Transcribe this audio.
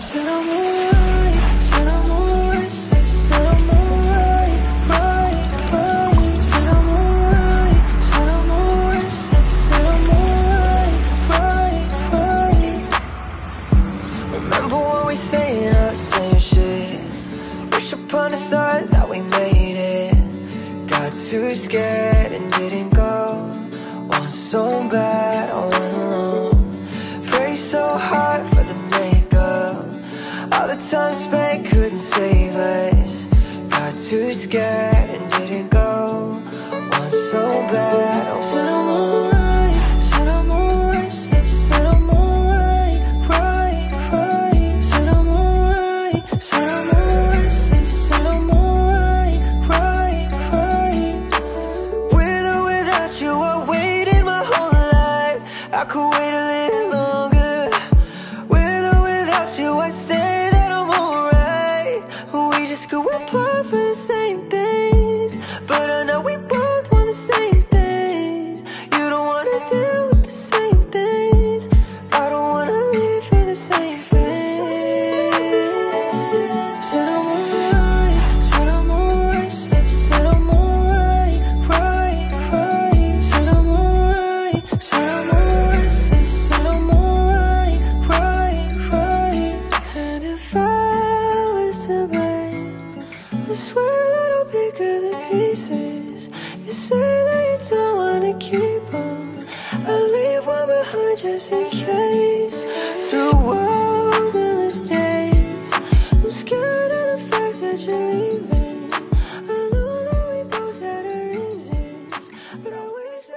Said I'm alright, said I'm alright, said I'm alright, right, right. Said I'm alright, said I'm alright, said I'm alright, right, right. Remember when we saying the same shit? Wish upon the stars that we made it. Got too scared and didn't go. Want so bad, I went alone. Pray so hard for the makeup. All the time spent couldn't save us. Got too scared and didn't go. Want so bad, I said I'm alright, said I'm alright, said I'm alright, right, right. Said I'm alright, said I'm alright, said I'm alright, right, right. With or without you, I waited my whole life. I could wait a little longer. With or without you, I say that I'm alright. We just go apart for the same things, but I know we both want the same things. You don't wanna deal with the same things. I don't wanna live for the same things. Said I'm alright, said I'm alright, said I'm alright, right, right. Said I'm alright, said I'm alright, said I'm alright, right, right. And if I was to blame, I swear that I'll pick up the pieces. You say that you don't wanna keep them. I'll leave one behind just in case. Through all the mistakes, I'm scared of the fact that you're leaving. I know that we both had our reasons, but I wish that